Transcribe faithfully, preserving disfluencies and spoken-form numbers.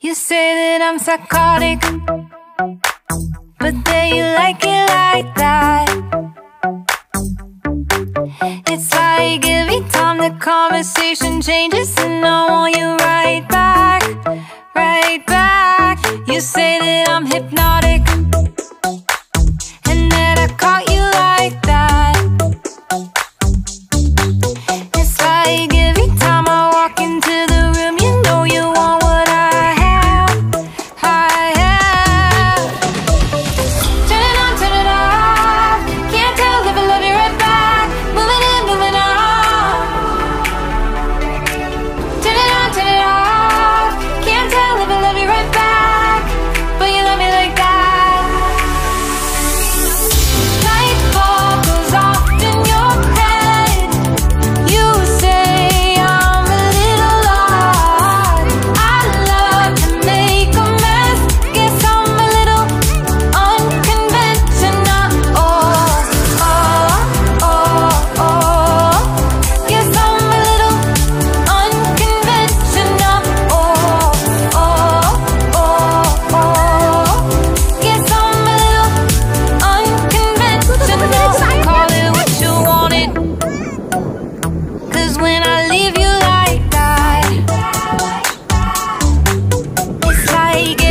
You say that I'm psychotic, but then you like it like that. It's like every time the conversation changes, and I want you right back, right back. You say that I'm hypnotic, and that I caught you like that. It's like every time I walk into the room, you know you want what I have, I have. Turn it on, turn it off. Can't tell if I love you right back. Moving in, moving on. Turn it on, turn it off. Can't tell if I love you right back, but you love me like that. Light bulb goes off in your head. You say I'm a little odd. I love to make a mess. Guess I'm a little unconventional. Oh, oh, oh, oh. Guess I'm a little unconventional. Oh, oh, oh, oh. Guess I'm a little unconventional. Call it what you want it, 'cause when I leave you like that, it's like